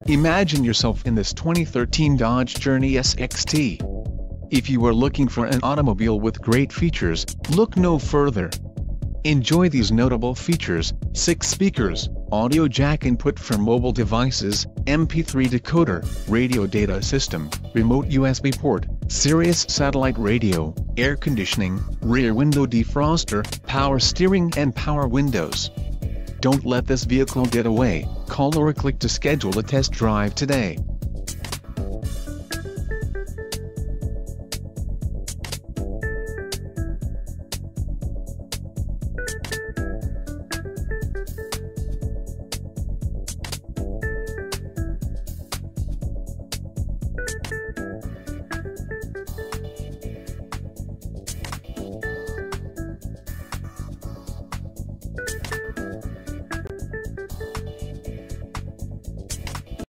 Imagine yourself in this 2013 Dodge Journey SXT. If you are looking for an automobile with great features, look no further. Enjoy these notable features: 6 speakers, audio jack input for mobile devices, MP3 decoder, radio data system, remote USB port, Sirius satellite radio, air conditioning, rear window defroster, power steering and power windows. Don't let this vehicle get away. Call or click to schedule a test drive today.